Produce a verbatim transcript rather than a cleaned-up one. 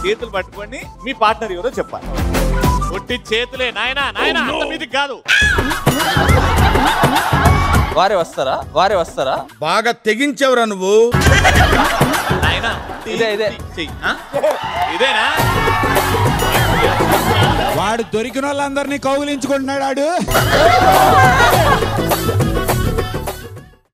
చేతులు పట్టుకొని మీ పార్ట్నర్ ఎవరో చెప్పాలి. ఒట్టి చేతులే నాయనా, నాయనా అంత మీదికి కాదు. వారే వస్తారా వారే వస్తారా బాగా తెగించేవరా నువ్వు. నాయనా ఇదే ఇదే ఇదేనా? వాడు దొరికిన వాళ్ళందరినీ కౌగిలించుకుంటున్నాడు.